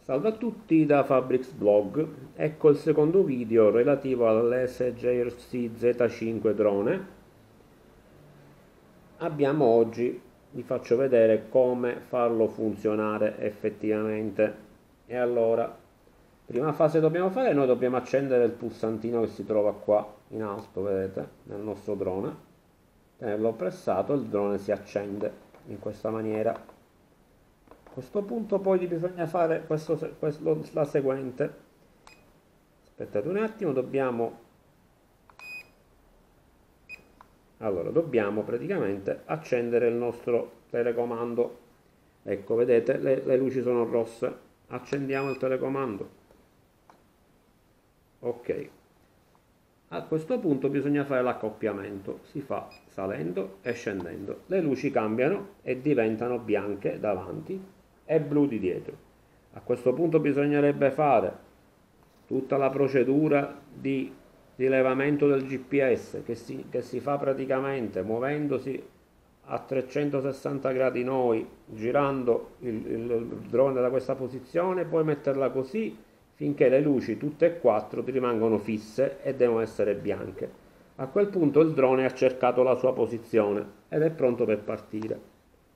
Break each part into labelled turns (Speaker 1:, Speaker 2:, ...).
Speaker 1: Salve a tutti da Fabrics Blog, ecco il secondo video relativo all'SJRC Z5 drone. Vi faccio vedere come farlo funzionare effettivamente. E allora, prima fase dobbiamo fare, noi dobbiamo accendere il pulsantino che si trova qua in alto, vedete, nel nostro drone. Tenerlo pressato, il drone si accende in questa maniera. A questo punto poi bisogna fare la seguente. Aspettate un attimo, dobbiamo praticamente accendere il nostro telecomando. Ecco, vedete, le luci sono rosse. Accendiamo il telecomando. Ok. A questo punto bisogna fare l'accoppiamento. Si fa salendo e scendendo. Le luci cambiano e diventano bianche davanti e blu di dietro. A questo punto bisognerebbe fare tutta la procedura di rilevamento del GPS che si fa praticamente muovendosi a 360 gradi noi, girando il drone da questa posizione, poi metterla così finché le luci tutte e quattro ti rimangono fisse e devono essere bianche. A quel punto il drone ha cercato la sua posizione ed è pronto per partire.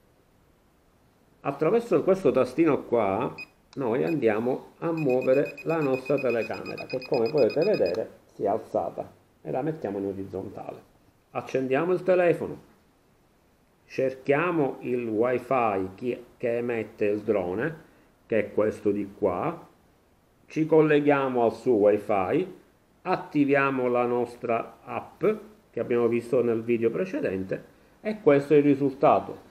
Speaker 1: Attraverso questo tastino qua noi andiamo a muovere la nostra telecamera che, come potete vedere, si è alzata e la mettiamo in orizzontale. Accendiamo il telefono, cerchiamo il wifi che emette il drone, che è questo di qua, ci colleghiamo al suo wifi, attiviamo la nostra app che abbiamo visto nel video precedente e questo è il risultato.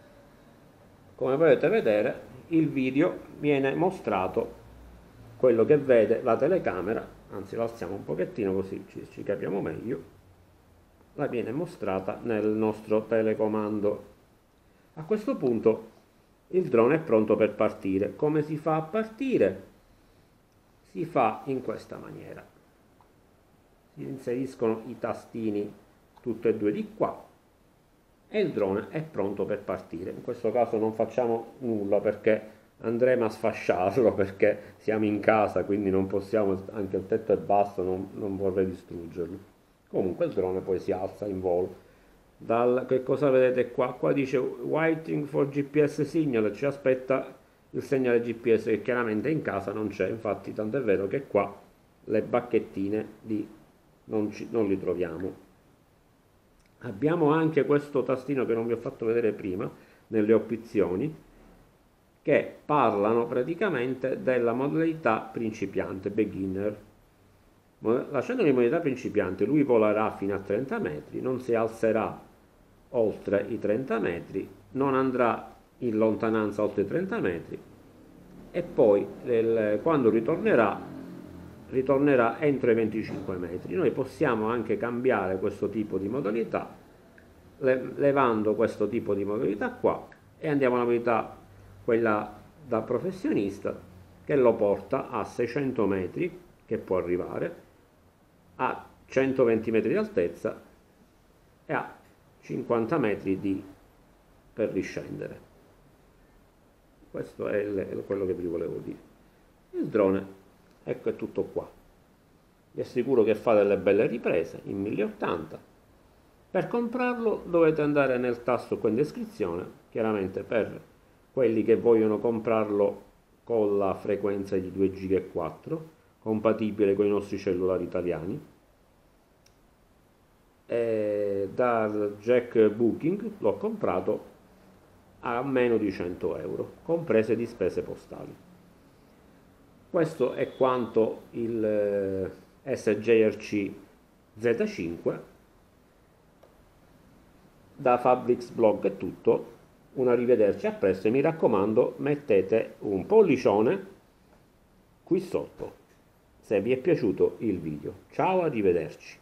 Speaker 1: Come potete vedere, il video viene mostrato, quello che vede la telecamera, anzi la alziamo un pochettino così ci capiamo meglio, la viene mostrata nel nostro telecomando. A questo punto il drone è pronto per partire. Come si fa a partire? Si fa in questa maniera. Si inseriscono i tastini tutti e due di qua e il drone è pronto per partire. In questo caso non facciamo nulla perché andremo a sfasciarlo, perché siamo in casa, quindi non possiamo, anche il tetto è basso, non vorrei distruggerlo. Comunque il drone poi si alza in volo. Che cosa vedete qua? Qua dice waiting for GPS signal, ci aspetta il segnale GPS che chiaramente in casa non c'è, infatti tanto è vero che qua le bacchettine non li troviamo. Abbiamo anche questo tastino che non vi ho fatto vedere prima nelle opzioni, che parlano praticamente della modalità principiante, beginner. Lasciandolo in modalità principiante lui volerà fino a 30 metri, non si alzerà oltre i 30 metri, non andrà in lontananza oltre i 30 metri e poi quando ritornerà entro i 25 metri. Noi possiamo anche cambiare questo tipo di modalità levando questo tipo di modalità qua e andiamo alla modalità quella da professionista, che lo porta a 600 metri, che può arrivare a 120 metri di altezza e a 50 metri per riscendere. Questo è quello che vi volevo dire. Il drone, ecco, è tutto qua. Vi assicuro che fa delle belle riprese in 1080. Per comprarlo dovete andare nel tasto qua in descrizione, chiaramente per quelli che vogliono comprarlo con la frequenza di 2,4 GHz, compatibile con i nostri cellulari italiani. E dal Jack Booking l'ho comprato a meno di 100 euro, comprese di spese postali. Questo è quanto il SJRC Z5. Da Fabrics Blog è tutto, un arrivederci, a presto e mi raccomando mettete un pollicione qui sotto se vi è piaciuto il video. Ciao, arrivederci.